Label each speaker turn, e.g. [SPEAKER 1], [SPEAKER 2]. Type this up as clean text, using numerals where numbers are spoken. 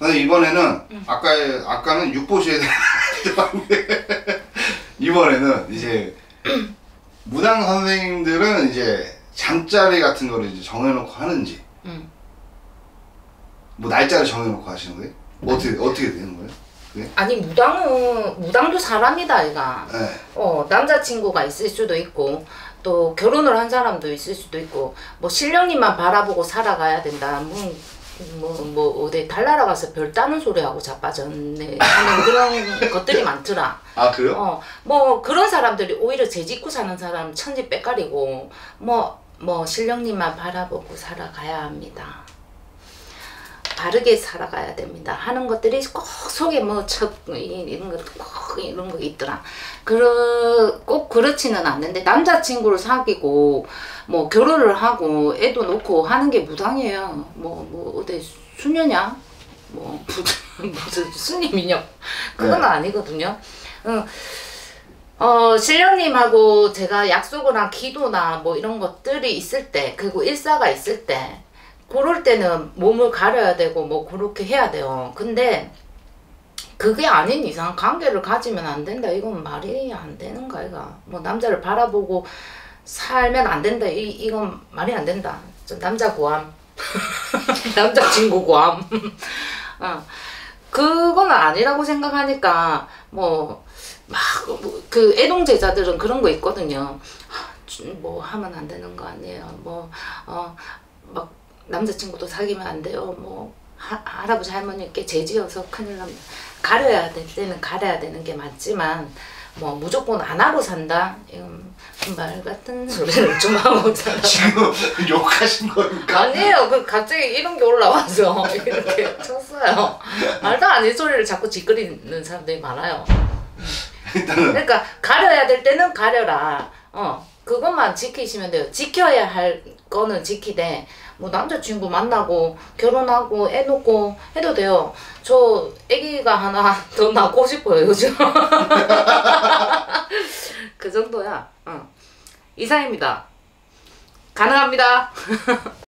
[SPEAKER 1] 근데 이번에는 아까는 육보시에 들어갔는데 이번에는 이제 무당 선생님들은 이제 잠자리 같은 거를 이제 정해놓고 하는지 뭐 날짜를 정해놓고 하시는 거예요? 어떻게 되는 거예요? 그게?
[SPEAKER 2] 아니 무당도 사람이다 얘가.
[SPEAKER 1] 네.
[SPEAKER 2] 남자친구가 있을 수도 있고 또 결혼을 한 사람도 있을 수도 있고 뭐 신령님만 바라보고 살아가야 된다. 뭐 어디 달나라 가서 별 따는 소리하고 자빠졌네 하는 그런 것들이 많더라.
[SPEAKER 1] 아 그래요?
[SPEAKER 2] 뭐 그런 사람들이 오히려 재짓고 사는 사람 천지 빽가리고 뭐 신령님만 바라보고 살아가야 합니다. 바르게 살아가야 됩니다 하는 것들이 꼭 속에 뭐 이런 거 있더라. 꼭 그렇지는 않는데 남자친구를 사귀고 뭐 결혼을 하고 애도 놓고 하는 게 무당이에요. 뭐 어디 수녀냐 뭐 무슨 스님이냐 그건
[SPEAKER 1] 네.
[SPEAKER 2] 아니거든요. 신령님하고 제가 약속을 한 기도나 뭐 이런 것들이 있을 때 그리고 일사가 있을 때 그럴 때는 몸을 가려야 되고 뭐 그렇게 해야 돼요. 근데 그게 아닌 이상 관계를 가지면 안 된다. 이건 말이 안 되는 거야. 이거. 뭐 남자를 바라보고 살면 안 된다. 이건 말이 안 된다. 좀 남자 구함. 남자친구 구함. 그건 아니라고 생각하니까 그 애동제자들은 그런 거 있거든요. 뭐 하면 안 되는 거 아니에요. 막 남자친구도 사귀면 안 돼요. 뭐 할아버지 할머니께 죄지어서 큰일 납니다. 가려야 될 때는 가려야 되는 게 맞지만 뭐 무조건 안 하고 산다? 이건 말 같은 소리를 좀 하고 살아.
[SPEAKER 1] 지금 욕하신 겁니까?
[SPEAKER 2] 아니에요. 갑자기 이런 게 올라와서 이렇게 쳤어요. 말도 아닌 소리를 자꾸 짓거리는 사람들이 많아요. 그러니까 가려야 될 때는 가려라. 그것만 지키시면 돼요. 지켜야 할 거는 지키되 뭐 남자친구 만나고 결혼하고 애 놓고 해도 돼요. 저 애기가 하나 더 낳고 싶어요 요즘. 그 정도야. 이상입니다. 가능합니다.